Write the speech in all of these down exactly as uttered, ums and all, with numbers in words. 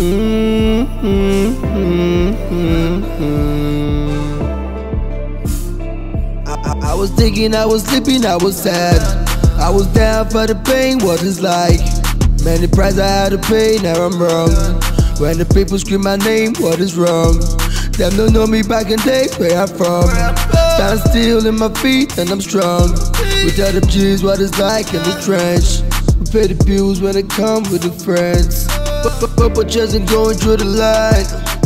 Mm, mm, mm, mm, mm. I, I, I was thinking, I was sleeping, I was sad. I was down for the pain, what it's like. Many prices I had to pay, now I'm wrong. When the people scream my name, what is wrong? Them don't know me back in day, where I'm from. Stand still in my feet and I'm strong. Without them G's, what it's like in the trench. We pay the bills when they come with the friends. Purple chest and going through the light.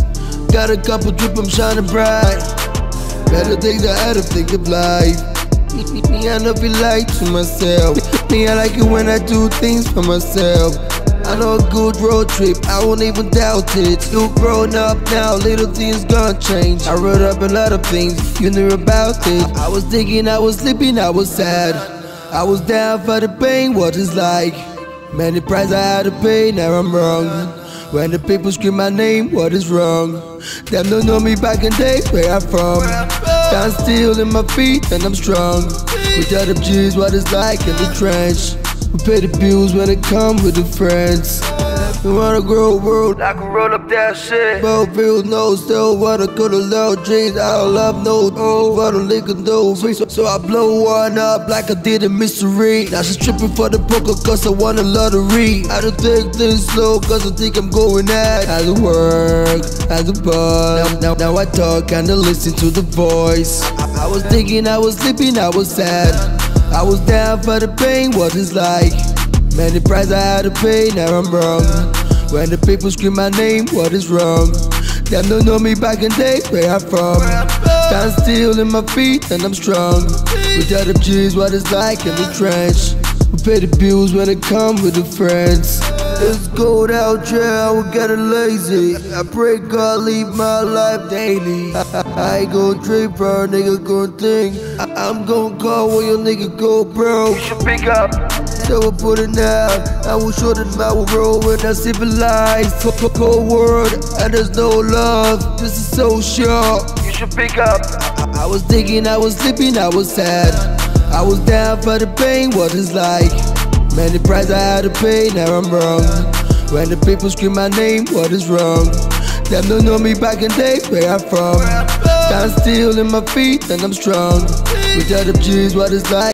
Got a couple drip, I'm shining bright. Better things I had to think of life. Me, me, I never lie to myself. Me, I like it when I do things for myself. I know a good road trip, I won't even doubt it. You grown up now, little things gonna change. I wrote up a lot of things, you knew about it. I was thinking, I was sleeping, I was sad. I was down for the pain, what it's like. Many prices I had to pay, now I'm wrong. When the people scream my name, what is wrong? Them don't know me back in days, where I'm from. Stand still in my feet and I'm strong. Without them G's, what it's like in the trench. We pay the bills when they come with the friends. We wanna grow a world, I can roll up that shit. Both bills, no still wanna go to low dreams. I don't love no oh, what a liquor no free. So, so I blow one up like I did in Mystery. Now she's tripping for the poker cause I won a lottery. I don't take things slow cause I think I'm going at. As a work, as a buzz. Now, now, now I talk and I listen to the voice. I, I was thinking, I was sleeping, I was sad. I was down for the pain, what it's like. Many prices I had to pay, now I'm wrong. When the people scream my name, what is wrong? Them don't know me back in days, where I'm from. Stand still in my feet and I'm strong. Without them G's, what it's like in the trench. We pay the bills when they come with the friends. It's cold out here, I will get it lazy. I pray God leave my life daily. I, I, I ain't gon' drink, bro, nigga gon' think. I, I'm gon' call when your nigga go broke. You should pick up. So we'll put it down. I will show them I will roll with a civilized cold world, and there's no love. This is so sure. You should pick up. I, I was thinking, I was sleeping, I was sad. I was down for the pain, what it's like. Many prices I had to pay, now I'm wrong. When the people scream my name, what is wrong? Them don't know me back in days, where I'm from. Stand still in my feet and I'm strong. Without them G's, what it's like.